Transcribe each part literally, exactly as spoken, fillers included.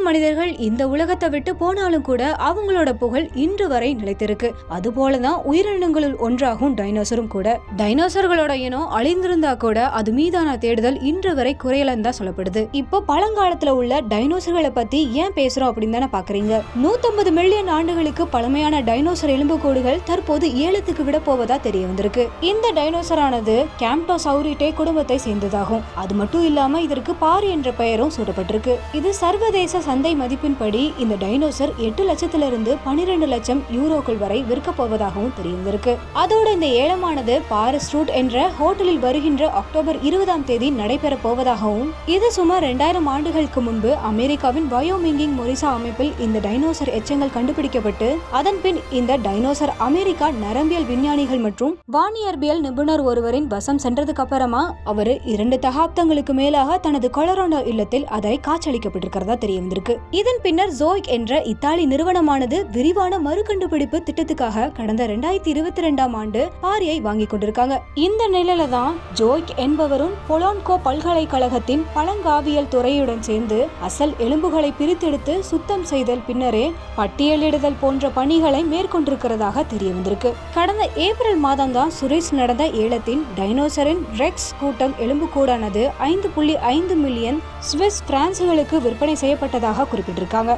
மனிதர்கள் இந்த உலகத்தை விட்டு போனாலும் கூட அவங்களோட புகழ் இன்று வரை நிலைத்திருக்கு. அது போலதான் உயிரினங்களுள் ஒன்றாகும் டைனோசரும் கூட. டைனோசர்களோட இனம் அழிந்திருந்தா கூட அது மீதான தேடுதல் இன்று வரை குறையலன்னு தான் சொல்லப்படுது. இப்போ பழங்காலத்துல உள்ள டைனோசர்களை பத்தி ஏன் பேசுறோம் அப்படின்னு தானே பாக்குறீங்க. நூத்தம்பது மில்லியன் ஆண்டுகளுக்கு பழமையான டைனோசர் எலும்புக்கூடுகள் தற்போது ஏலத்துக்கு விட போவதா தெரிய வந்திருக்கு. இந்த டைனோசர் ஆனது கேம்டோசௌரிடே குடும்பத்தை சேர்ந்ததாகும். அது மட்டும் இல்லாம இதற்கு பாரி என்ற பெயரும் சூட்டப்பட்டிருக்கு. இது சர்வதேச சந்தை மதிப்பின்படி இந்த டைனோசர் எட்டு லட்சத்துல இருந்து பனிரெண்டு லட்சம் யூரோக்கள் வரை விற்க போவதாகவும் தெரிய வந்திருக்கு. அதோட இந்த ஏலமானது பாரிஸ் ரூட் என்ற ஹோட்டலில் வருகின்ற அக்டோபர் இருபதாம் தேதி நடைபெற போவதாகவும், இது சுமார் இரண்டாயிரம் ஆண்டுகளுக்கு முன்பு அமெரிக்காவின் வயோமிங்கிங் மொரிசா அமைப்பில் இந்த டைனோசர் எச்சங்கள் கண்டுபிடிக்கப்பட்டு அதன் பின் இந்த டைனோசர் அமெரிக்கா நரம்பியல் விஞ்ஞானிகள் மற்றும் வானியற்பியல் நிபுணர் ஒருவரின் வசம் சென்றதுக்கு அப்புறமா அவரு இரண்டு தசாப்தங்களுக்கு மேலாக தனது கொலராடோ இல்லத்தில் அதை காட்சியளிக்கப்பட்டிருக்கிறதா தெரிய வந்திருக்கு. இதன் பின்னர் ஜோய்க் என்ற இத்தாலி நிறுவனமானது விரிவான மறுகண்டுபிடிப்பு திட்டத்துக்காக கடந்த இரண்டாயிரத்தி இருபத்தி இரண்டாம் ஆண்டு பாரியை வாங்கி கொண்டிருக்காங்க. இந்த நிலையில தான் ஜோய்க் என்பவரும் பொலோன்கோ பல்கலைக்கழகத்தின் பழங்காவியல் துறையுடன் சேர்ந்து அசல் எலும்புகளை பிரித்தெடுத்து சுத்தம் செய்தல் பின்னரே பட்டியலிடுதல் போன்ற பணிகளை மேற்கொண்டிருக்கிறதாக தெரிய வந்திருக்கு. கடந்த ஏப்ரல் மாதம் தான் சுரேஷ் நடந்த ஏலத்தின் டைனோசரின் ரெக்ஸ் கூட்டம் எலும்புக்கூடானது ஐந்து புள்ளி ஐந்து மில்லியன் சுவிஸ் பிரான்சுகளுக்கு விற்பனை செய்யப்பட்டதாக குறிப்பிட்டிருக்காங்க.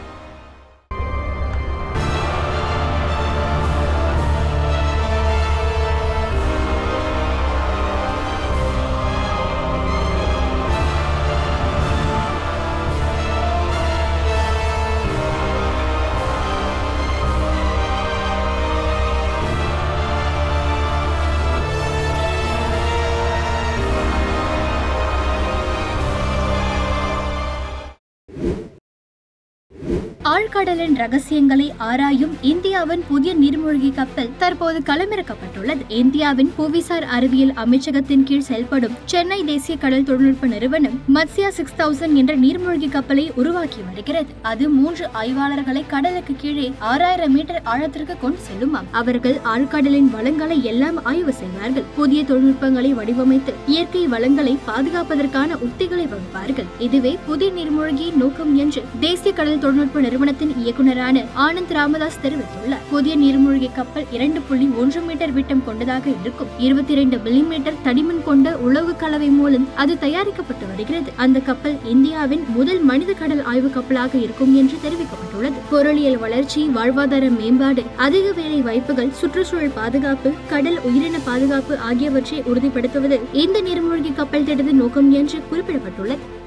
ஆழ்கடலின் ரகசியங்களை ஆராயும் இந்தியாவின் புதிய நீர்மூழ்கி கப்பல் தற்போது களமிறக்கப்பட்டுள்ளது. இந்தியாவின் புவிசார் அறிவியல் அமைச்சகத்தின் கீழ் செயல்படும் சென்னை தேசிய கடல் தொழில்நுட்ப நிறுவனம் மத்ஸ்யா சிக்ஸ் தௌசண்ட் என்ற நீர்மூழ்கி கப்பலை உருவாக்கி வருகிறது. அது மூன்று ஆய்வாளர்களை கடலுக்கு கீழே ஆறாயிரம் மீட்டர் ஆழத்திற்கு கொண்டு செல்லுமாம். அவர்கள் ஆழ்கடலின் வளங்களை எல்லாம் ஆய்வு செய்வார்கள். புதிய தொழில்நுட்பங்களை வடிவமைத்து இயற்கை வளங்களை பாதுகாப்பதற்கான உத்திகளை வகுப்பார்கள். இதுவே புதிய நீர்மூழ்கியின் நோக்கம் என்று தேசிய கடல் தொழில்நுட்ப நிறுவனத்தின் இயக்குநரான ஆனந்த் ராமதாஸ் தெரிவித்துள்ளார். புதிய நீர்மூழ்கி கப்பல் இரண்டு புள்ளி ஒன்று மீட்டர் விட்டம் கொண்டதாக இருக்கும். இருபத்தி இரண்டு மில்லிமீட்டர் தடிமன் கொண்ட உலோக கலவை மூலம் அது தயாரிக்கப்பட்டு வருகிறது. அந்த கப்பல் இந்தியாவின் முதல் மனித கடல் ஆய்வு கப்பலாக இருக்கும் என்று தெரிவிக்கப்பட்டுள்ளது. பொருளியல் வளர்ச்சி, வாழ்வாதார மேம்பாடு, அதிக வேலை வாய்ப்புகள், சுற்றுச்சூழல் பாதுகாப்பு, கடல் உயிரின பாதுகாப்பு ஆகியவற்றை உறுதிப்படுத்துவது இந்த நீர்மூழ்கி கப்பல் திட்டத்தின் நோக்கம் என்று குறிப்பிடப்பட்டுள்ளது.